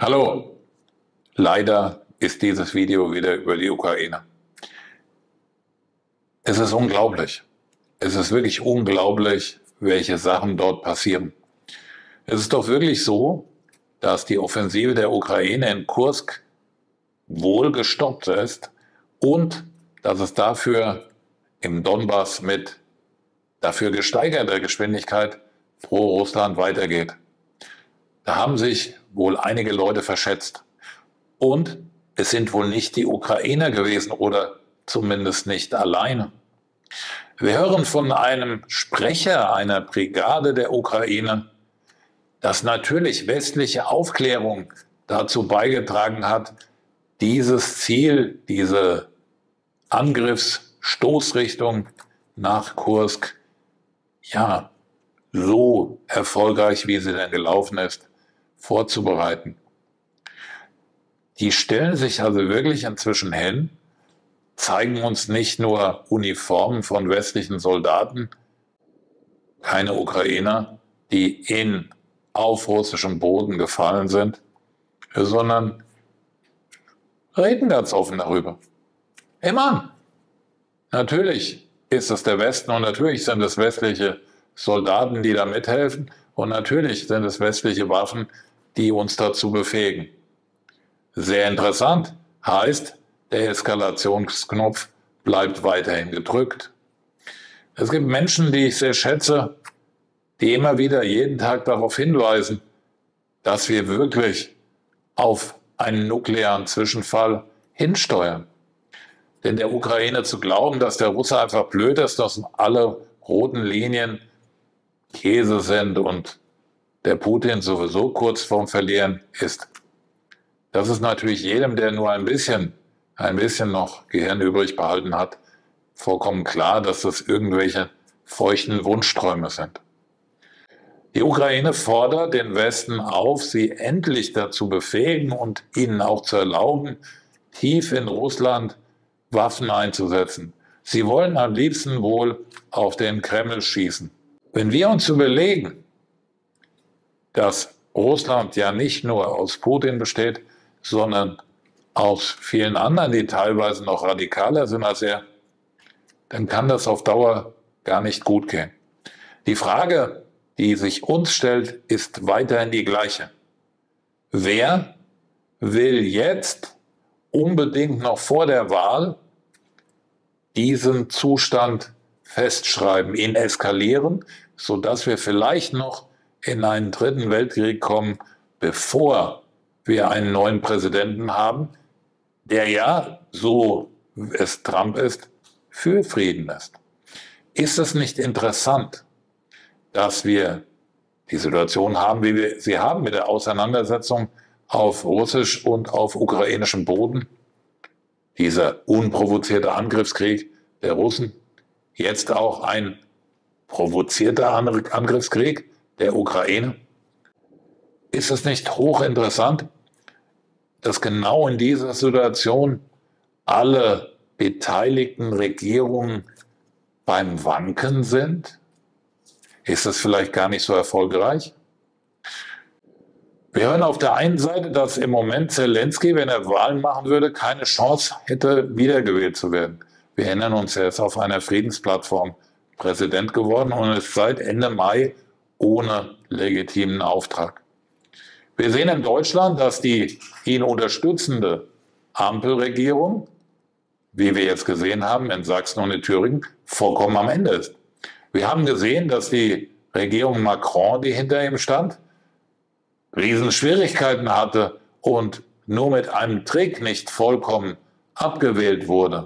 Hallo, leider ist dieses Video wieder über die Ukraine. Es ist unglaublich. Es ist wirklich unglaublich, welche Sachen dort passieren. Es ist doch wirklich so, dass die Offensive der Ukraine in Kursk wohl gestoppt ist und dass es dafür im Donbass mit dafür gesteigerter Geschwindigkeit pro Russland weitergeht. Da haben sich wohl einige Leute verschätzt. Und es sind wohl nicht die Ukrainer gewesen oder zumindest nicht alleine. Wir hören von einem Sprecher einer Brigade der Ukraine, dass natürlich westliche Aufklärung dazu beigetragen hat, dieses Ziel, diese Angriffsstoßrichtung nach Kursk, ja, so erfolgreich, wie sie denn gelaufen ist, vorzubereiten. Die stellen sich also wirklich inzwischen hin, zeigen uns nicht nur Uniformen von westlichen Soldaten, keine Ukrainer, die auf russischem Boden gefallen sind, sondern reden ganz offen darüber. Hey Mann, natürlich ist es der Westen und natürlich sind es westliche Soldaten, die da mithelfen und natürlich sind es westliche Waffen, die uns dazu befähigen. Sehr interessant heißt, der Eskalationsknopf bleibt weiterhin gedrückt. Es gibt Menschen, die ich sehr schätze, die immer wieder jeden Tag darauf hinweisen, dass wir wirklich auf einen nuklearen Zwischenfall hinsteuern. Denn der Ukraine zu glauben, dass der Russe einfach blöd ist, dass alle roten Linien Käse sind und der Putin sowieso kurz vorm Verlieren ist. Das ist natürlich jedem, der nur ein bisschen noch Gehirn übrig behalten hat, vollkommen klar, dass das irgendwelche feuchten Wunschträume sind. Die Ukraine fordert den Westen auf, sie endlich dazu befähigen und ihnen auch zu erlauben, tief in Russland Waffen einzusetzen. Sie wollen am liebsten wohl auf den Kreml schießen. Wenn wir uns überlegen, dass Russland ja nicht nur aus Putin besteht, sondern aus vielen anderen, die teilweise noch radikaler sind als er, dann kann das auf Dauer gar nicht gut gehen. Die Frage, die sich uns stellt, ist weiterhin die gleiche. Wer will jetzt unbedingt noch vor der Wahl diesen Zustand festschreiben, ihn eskalieren, sodass wir vielleicht noch in einen dritten Weltkrieg kommen, bevor wir einen neuen Präsidenten haben, der ja, so es Trump ist, für Frieden ist. Ist es nicht interessant, dass wir die Situation haben, wie wir sie haben mit der Auseinandersetzung auf russisch und auf ukrainischem Boden? Dieser unprovozierte Angriffskrieg der Russen, jetzt auch ein provozierter Angriffskrieg der Ukraine. Ist es nicht hochinteressant, dass genau in dieser Situation alle beteiligten Regierungen beim Wanken sind? Ist es vielleicht gar nicht so erfolgreich? Wir hören auf der einen Seite, dass im Moment Zelensky, wenn er Wahlen machen würde, keine Chance hätte, wiedergewählt zu werden. Wir erinnern uns, er ist auf einer Friedensplattform Präsident geworden und ist seit Ende Mai ohne legitimen Auftrag. Wir sehen in Deutschland, dass die ihn unterstützende Ampelregierung, wie wir jetzt gesehen haben in Sachsen und in Thüringen, vollkommen am Ende ist. Wir haben gesehen, dass die Regierung Macron, die hinter ihm stand, Riesenschwierigkeiten hatte und nur mit einem Trick nicht vollkommen abgewählt wurde.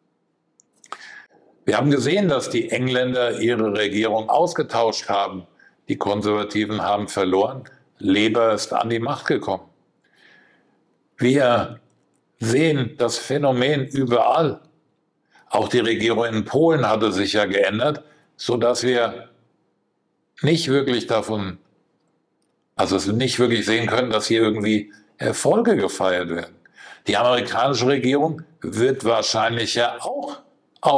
Wir haben gesehen, dass die Engländer ihre Regierung ausgetauscht haben. Die Konservativen haben verloren. Labour ist an die Macht gekommen. Wir sehen das Phänomen überall. Auch die Regierung in Polen hatte sich ja geändert, sodass wir nicht wirklich nicht wirklich sehen können, dass hier irgendwie Erfolge gefeiert werden. Die amerikanische Regierung wird wahrscheinlich ja auch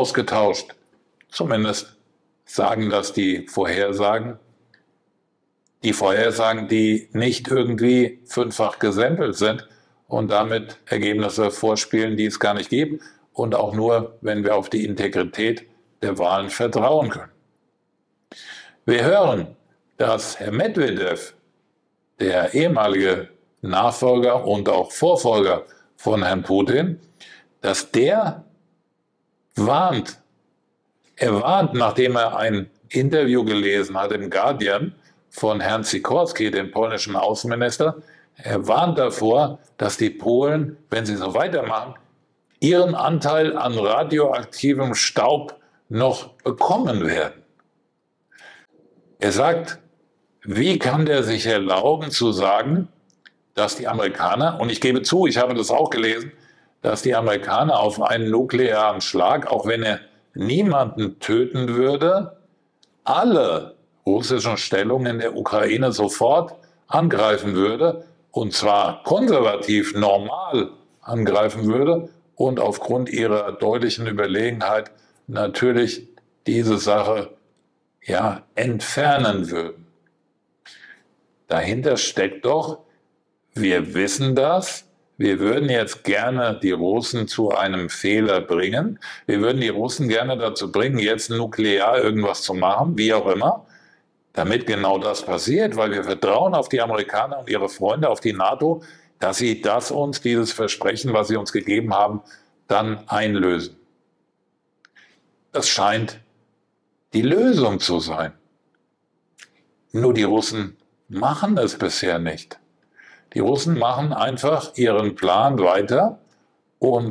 ausgetauscht. Zumindest sagen das die Vorhersagen. die Vorhersagen, die nicht irgendwie fünffach gesampelt sind und damit Ergebnisse vorspielen, die es gar nicht gibt und auch nur, wenn wir auf die Integrität der Wahlen vertrauen können. Wir hören, dass Herr Medvedev, der ehemalige Nachfolger und auch Vorfolger von Herrn Putin, dass der warnt. Er warnt, nachdem er ein Interview gelesen hat im Guardian von Herrn Sikorski, dem polnischen Außenminister. Er warnt davor, dass die Polen, wenn sie so weitermachen, ihren Anteil an radioaktivem Staub noch bekommen werden. Er sagt, wie kann der sich erlauben zu sagen, dass die Amerikaner, und ich gebe zu, ich habe das auch gelesen, dass die Amerikaner auf einen nuklearen Schlag, auch wenn er niemanden töten würde, alle russischen Stellungen in der Ukraine sofort angreifen würde, und zwar konservativ normal angreifen würde und aufgrund ihrer deutlichen Überlegenheit natürlich diese Sache entfernen würden. Dahinter steckt doch, wir wissen das, wir würden jetzt gerne die Russen zu einem Fehler bringen, wir würden die Russen gerne dazu bringen, jetzt nuklear irgendwas zu machen, wie auch immer, damit genau das passiert, weil wir vertrauen auf die Amerikaner und ihre Freunde, auf die NATO, dass sie dieses Versprechen, was sie uns gegeben haben, dann einlösen. Das scheint die Lösung zu sein. Nur die Russen machen es bisher nicht. Die Russen machen einfach ihren Plan weiter und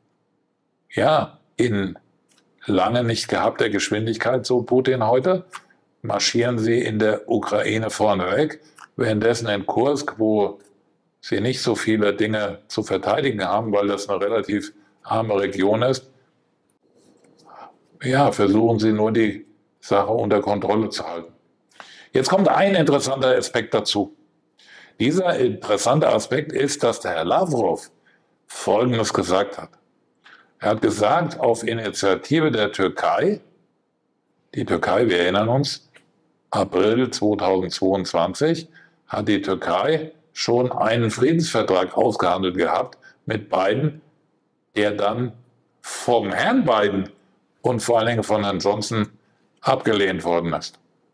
in lange nicht gehabter Geschwindigkeit, so Putin heute, marschieren sie in der Ukraine vorneweg, währenddessen in Kursk, wo sie nicht so viele Dinge zu verteidigen haben, weil das eine relativ arme Region ist, versuchen sie nur die Sache unter Kontrolle zu halten. Jetzt kommt ein interessanter Aspekt dazu. Dieser interessante Aspekt ist, dass der Herr Lavrov Folgendes gesagt hat. Er hat gesagt, auf Initiative der Türkei, die Türkei, wir erinnern uns, April 2022 hat die Türkei schon einen Friedensvertrag ausgehandelt gehabt mit Biden, der dann vom Herrn Biden und vor allen Dingen von Herrn Johnson abgelehnt worden ist.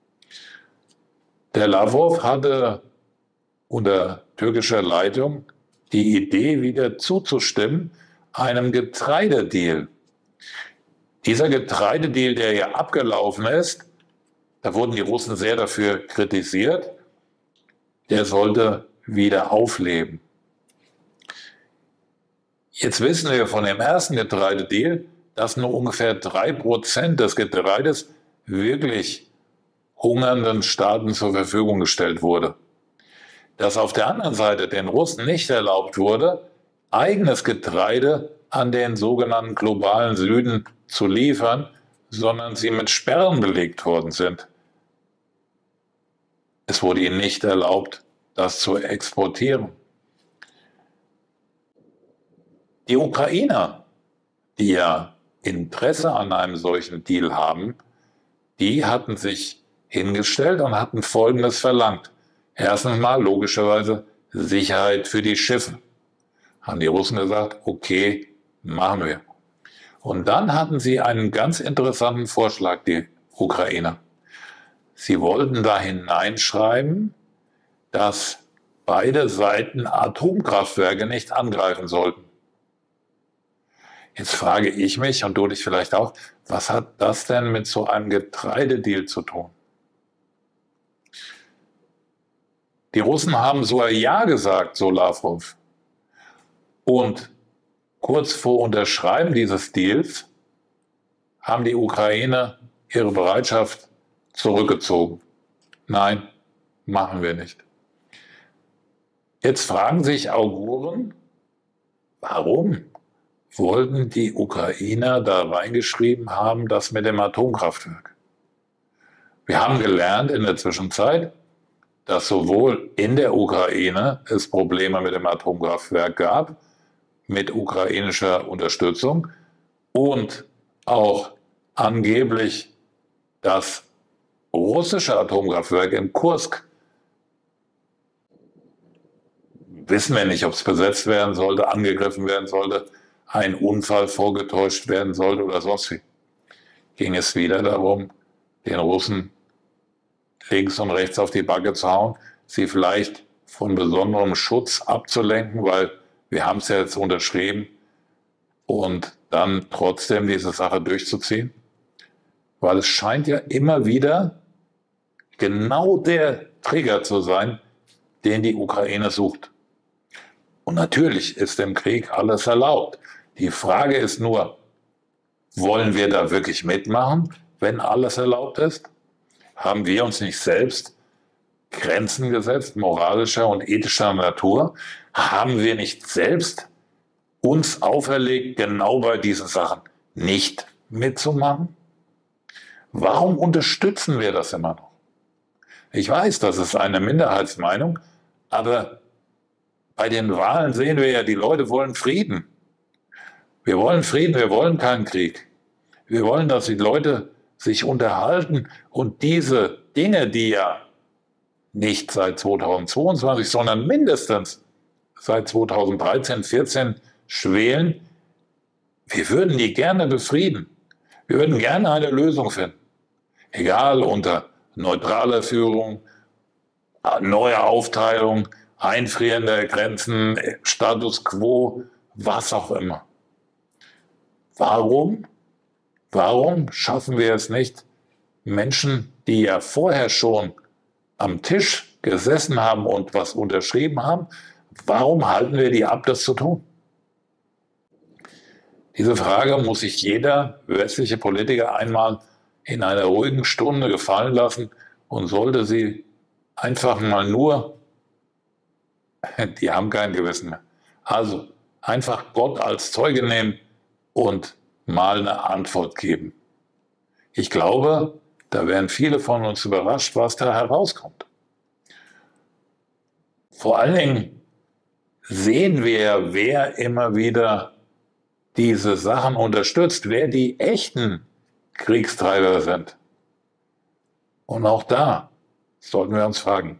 Der Lavrov hatte unter türkischer Leitung die Idee, wieder zuzustimmen, einem Getreidedeal. Dieser Getreidedeal, der ja abgelaufen ist, da wurden die Russen sehr dafür kritisiert, der sollte wieder aufleben. Jetzt wissen wir von dem ersten Getreidedeal, dass nur ungefähr 3% des Getreides wirklich hungernden Staaten zur Verfügung gestellt wurde. Dass auf der anderen Seite den Russen nicht erlaubt wurde, eigenes Getreide an den sogenannten globalen Süden zu liefern, sondern sie mit Sperren belegt worden sind. Es wurde ihnen nicht erlaubt, das zu exportieren. Die Ukrainer, die ja Interesse an einem solchen Deal haben, die hatten sich hingestellt und hatten Folgendes verlangt. Erstens mal logischerweise Sicherheit für die Schiffe. Haben die Russen gesagt, okay, machen wir. Und dann hatten sie einen ganz interessanten Vorschlag, die Ukrainer. Sie wollten da hineinschreiben, dass beide Seiten Atomkraftwerke nicht angreifen sollten. Jetzt frage ich mich und du dich vielleicht auch, was hat das denn mit so einem Getreidedeal zu tun? Die Russen haben sogar Ja gesagt, so Lavrov. Und kurz vor Unterschreiben dieses Deals haben die Ukrainer ihre Bereitschaft zurückgezogen. Nein, machen wir nicht. Jetzt fragen sich Auguren, warum wollten die Ukrainer da reingeschrieben haben, das mit dem Atomkraftwerk? Wir haben gelernt in der Zwischenzeit, dass sowohl in der Ukraine es Probleme mit dem Atomkraftwerk gab, mit ukrainischer Unterstützung und auch angeblich das russische Atomkraftwerk in Kursk wissen wir nicht, ob es besetzt werden sollte, angegriffen werden sollte, ein Unfall vorgetäuscht werden sollte oder sonst wie. Ging es wieder darum, den Russen links und rechts auf die Backe zu hauen, sie vielleicht von besonderem Schutz abzulenken, weil wir haben es ja jetzt unterschrieben, und dann trotzdem diese Sache durchzuziehen? Weil es scheint ja immer wieder genau der Trigger zu sein, den die Ukraine sucht. Und natürlich ist im Krieg alles erlaubt. Die Frage ist nur, wollen wir da wirklich mitmachen, wenn alles erlaubt ist? Haben wir uns nicht selbst Grenzen gesetzt, moralischer und ethischer Natur? Haben wir nicht selbst uns auferlegt, genau bei diesen Sachen nicht mitzumachen? Warum unterstützen wir das immer noch? Ich weiß, das ist eine Minderheitsmeinung, aber bei den Wahlen sehen wir ja, die Leute wollen Frieden. Wir wollen Frieden, wir wollen keinen Krieg. Wir wollen, dass die Leute sich unterhalten und diese Dinge, die ja nicht seit 2022, sondern mindestens seit 2013, 2014 schwelen, wir würden die gerne befrieden. Wir würden gerne eine Lösung finden. Egal, unter neutraler Führung, neuer Aufteilung, Einfrieren der Grenzen, Status quo, was auch immer. Warum schaffen wir es nicht, Menschen, die ja vorher schon am Tisch gesessen haben und was unterschrieben haben, warum halten wir die ab, das zu tun? Diese Frage muss sich jeder westliche Politiker einmal in einer ruhigen Stunde gefallen lassen und sollte sie einfach mal nur, die haben kein Gewissen mehr, also einfach Gott als Zeuge nehmen und mal eine Antwort geben. Ich glaube, da werden viele von uns überrascht, was da herauskommt. Vor allen Dingen sehen wir, wer immer wieder diese Sachen unterstützt, wer die echten Kriegstreiber sind. Und auch da sollten wir uns fragen,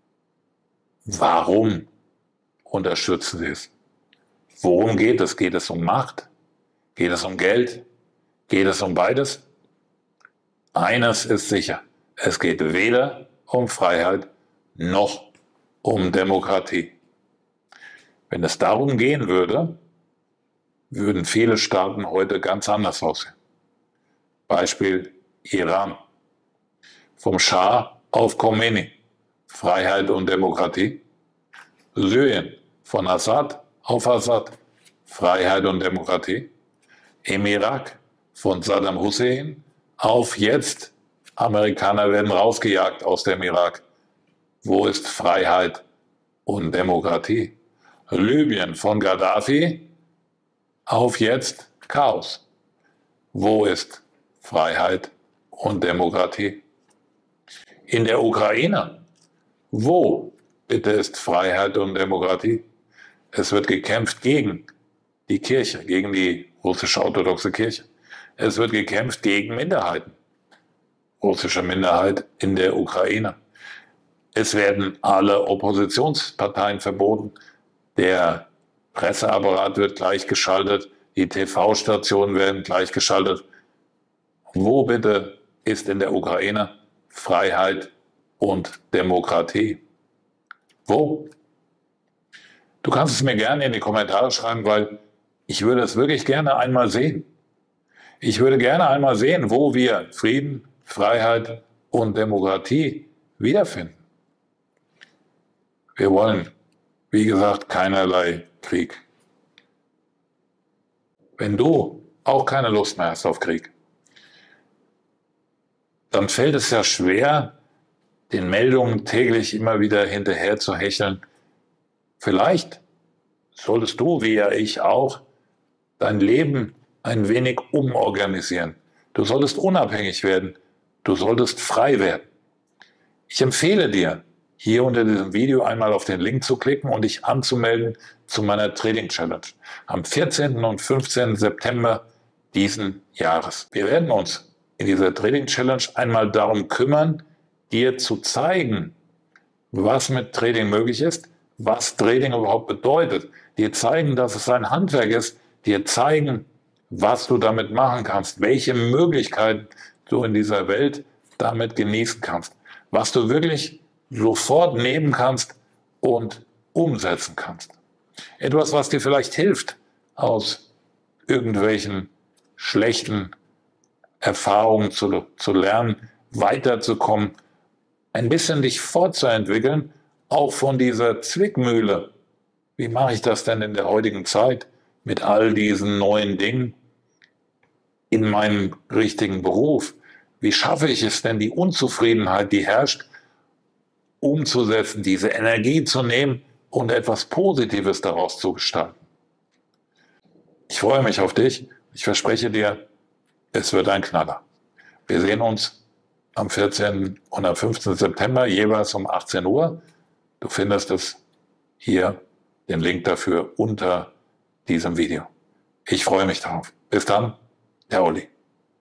warum unterstützen sie es? Worum geht es? Geht es um Macht? Geht es um Geld? Geht es um beides? Eines ist sicher, es geht weder um Freiheit noch um Demokratie. Wenn es darum gehen würde, würden viele Staaten heute ganz anders aussehen. Beispiel Iran. Vom Schah auf Khomeini, Freiheit und Demokratie. Syrien, von Assad auf Assad, Freiheit und Demokratie. Im Irak, von Saddam Hussein auf jetzt, Amerikaner werden rausgejagt aus dem Irak. Wo ist Freiheit und Demokratie? Libyen, von Gaddafi auf jetzt Chaos. Wo ist Freiheit und Demokratie? In der Ukraine, wo bitte ist Freiheit und Demokratie? Es wird gekämpft gegen die Kirche, gegen die russische orthodoxe Kirche. Es wird gekämpft gegen Minderheiten, russische Minderheit in der Ukraine. Es werden alle Oppositionsparteien verboten. Der Presseapparat wird gleichgeschaltet, die TV-Stationen werden gleichgeschaltet. Wo bitte ist in der Ukraine Freiheit und Demokratie? Wo? Du kannst es mir gerne in die Kommentare schreiben, weil ich würde es wirklich gerne einmal sehen. Ich würde gerne einmal sehen, wo wir Frieden, Freiheit und Demokratie wiederfinden. Wir wollen, wie gesagt, keinerlei Krieg. Wenn du auch keine Lust mehr hast auf Krieg, dann fällt es ja schwer, den Meldungen täglich immer wieder hinterher zu hecheln. Vielleicht solltest du, wie ja ich auch, dein Leben ein wenig umorganisieren. Du solltest unabhängig werden. Du solltest frei werden. Ich empfehle dir, hier unter diesem Video einmal auf den Link zu klicken und dich anzumelden zu meiner Trading Challenge am 14. und 15. September diesen Jahres. Wir werden uns in dieser Trading Challenge einmal darum kümmern, dir zu zeigen, was mit Trading möglich ist, was Trading überhaupt bedeutet, dir zeigen, dass es ein Handwerk ist, dir zeigen, was du damit machen kannst, welche Möglichkeiten du in dieser Welt damit genießen kannst, was du wirklich sofort nehmen kannst und umsetzen kannst. Etwas, was dir vielleicht hilft, aus irgendwelchen schlechten Erfahrungen zu lernen, weiterzukommen, ein bisschen dich fortzuentwickeln, auch von dieser Zwickmühle. Wie mache ich das denn in der heutigen Zeit mit all diesen neuen Dingen in meinem richtigen Beruf? Wie schaffe ich es denn, die Unzufriedenheit, die herrscht, umzusetzen, diese Energie zu nehmen und etwas Positives daraus zu gestalten? Ich freue mich auf dich. Ich verspreche dir, es wird ein Knaller. Wir sehen uns am 14. und am 15. September jeweils um 18 Uhr. Du findest es hier, den Link dafür unter diesem Video. Ich freue mich darauf. Bis dann, der Olli.